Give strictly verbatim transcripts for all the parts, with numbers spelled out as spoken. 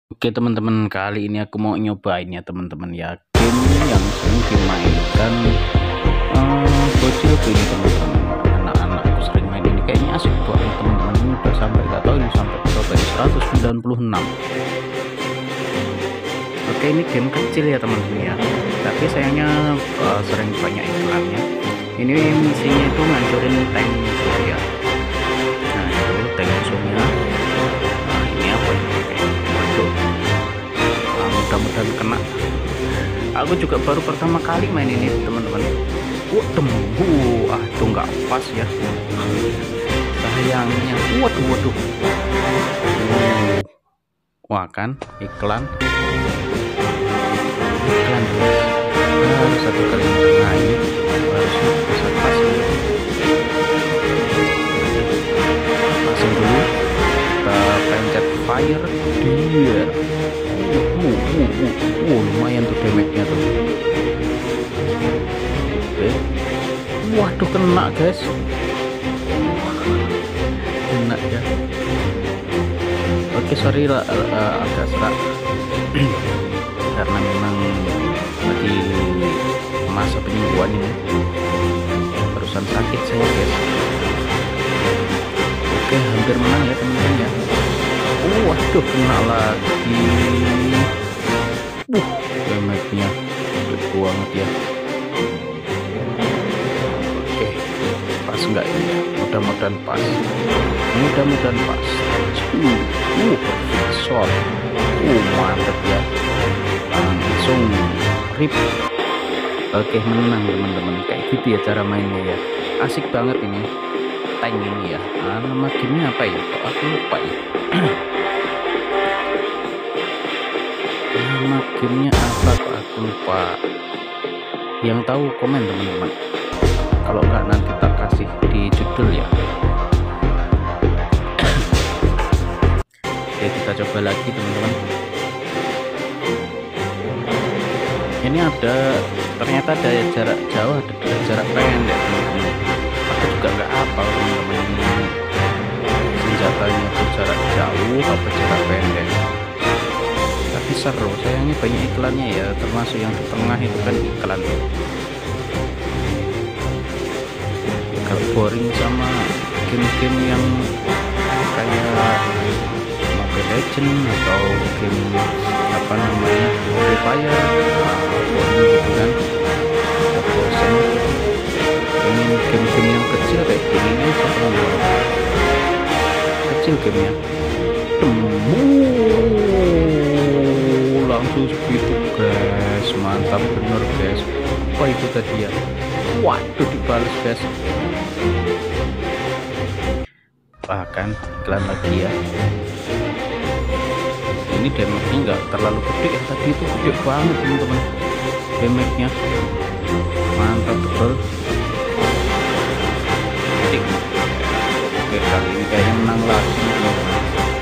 Oke teman-teman, kali ini aku mau nyobain ya teman-teman ya, game yang sering dimainkan uh, bocil ini teman-teman. Anak-anakku sering main ini, kayaknya asik banget teman-teman. Ini udah sampai, nggak tahu ini sampai berapa ya, seratus sembilan puluh enam. Oke, ini game kecil ya teman-teman ya, tapi sayangnya uh, sering banyak iklannya. Ini misinya itu ngancurin tank musuh ya. Nah itu tank musuhnya. Nah ini apa ini? Waduh, mudah-mudahan kena. Aku juga baru pertama kali main ini teman-teman. Wah tembu, ah itu nggak pas ya sayangnya. Waduh waduh, uh. Wah kan iklan iklan guys, harus satu kali nah ini harusnya bisa pas ya. Pasang dulu, kita pencet fire dia. Uh, uh, uh, uh, uh, lumayan tuh damage-nya tuh. Oke, waduh kena guys, kena ya. Oke sorry lah, uh, agak serak karena memang lagi masa penyembuhan ini, barusan sakit saya guys. Oke hampir menang ya teman-teman ya. Oh, waduh kena lagi. Uh, damage-nya gede banget ya. Oke, pas enggak ini ya? Mudah-mudahan pas. Mudah-mudahan pas. Uh, uh, perfect shot. Uh, mantep ya. Langsung rip. Oke, menang teman-teman. Kayak gitu ya cara mainnya ya. Asik banget ini. Tank ini ya. Ah, nama gamenya apa ya? Kok aku lupa ya. Nama gamenya apa kok aku lupa. Yang tahu komen teman-teman, kalau nggak nanti tak kasih di judul ya. Oke kita coba lagi teman-teman. Ini ada, ternyata ada jarak jauh, ada jarak pendek teman-teman. Aku juga nggak hafal teman-teman, ini senjatanya itu jarak jauh apa jarak pendek. Tapi seru, sayangnya banyak iklannya ya, termasuk yang di tengah itu kan iklan. Agak boring sama game-game yang kayak Mobile Legends atau game apa namanya Free Fire. Nah, boring gitu kan, agak bosan. Ingin game-game yang kecil kayak gini nih, kecil gamenya. Temu langsung segitu guys, mantap bener guys. Apa itu tadi ya? Waduh dibalas guys. Bahkan iklan lagi ya. Ini damage-nya nggak terlalu gede ya, tadi itu gede banget teman-teman damage-nya. Mantap betul. Oke kali ini kayaknya menang lagi teman-teman.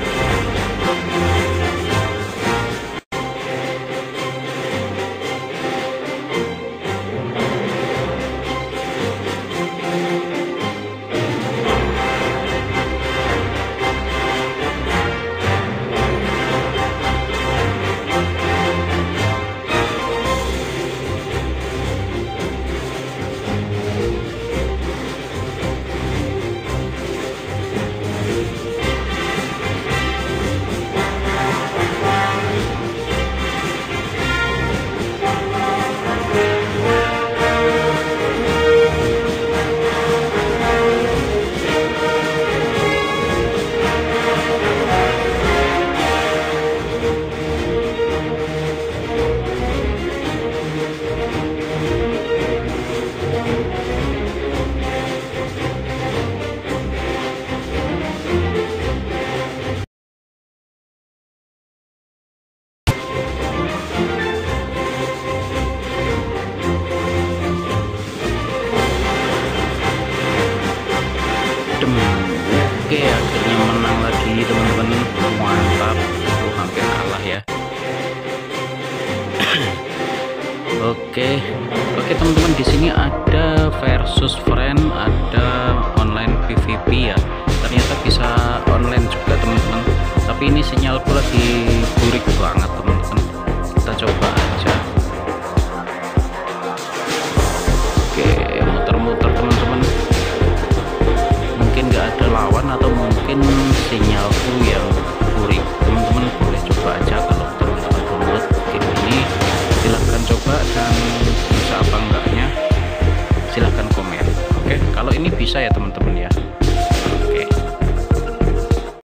Oke akhirnya menang lagi teman-teman, mantap. Tuh hampir kalah ya. Oke oke teman-teman, di sini ada versus friend, ada online P V P ya. Ternyata bisa online juga teman-teman, tapi ini sinyalku lagi burik banget. mungkin sinyalku yang kuring. Teman-teman boleh coba aja, kalau teman-teman download game ini silahkan coba, dan bisa apa enggaknya silahkan komen. Oke, kalau ini bisa ya teman-teman ya.